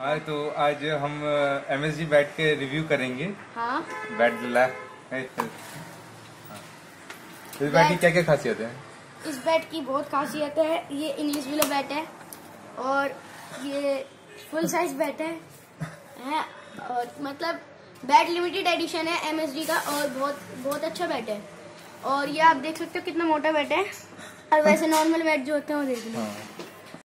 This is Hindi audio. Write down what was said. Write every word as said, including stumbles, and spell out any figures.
हाँ, तो आज हम एम एस जी बैट के रिव्यू करेंगे। हाँ बैट ला इस बैट की क्या क्या खासियत है? इस बैट की बहुत खासियत है। ये इंग्लिश विलो बैट है और ये फुल साइज बैट है, है और मतलब बैट लिमिटेड एडिशन है एम एस जी का और बहुत बहुत अच्छा बैट है। और ये आप देख सकते हो कितना मोटा बैट है और वैसे नॉर्मल बैट जो होते हैं वो देख लो।